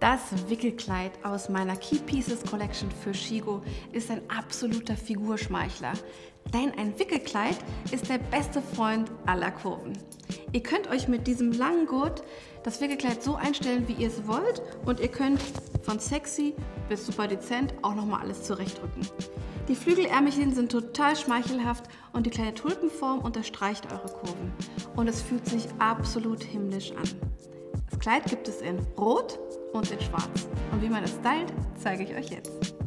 Das Wickelkleid aus meiner Key Pieces Collection für Shigo ist ein absoluter Figurschmeichler. Denn ein Wickelkleid ist der beste Freund aller Kurven. Ihr könnt euch mit diesem langen Gurt das Wickelkleid so einstellen, wie ihr es wollt, und ihr könnt von sexy bis super dezent auch nochmal alles zurechtrücken. Die Flügelärmelchen sind total schmeichelhaft und die kleine Tulpenform unterstreicht eure Kurven. Und es fühlt sich absolut himmlisch an. Das Kleid gibt es in Rot und in Schwarz. Und wie man es stylt, zeige ich euch jetzt.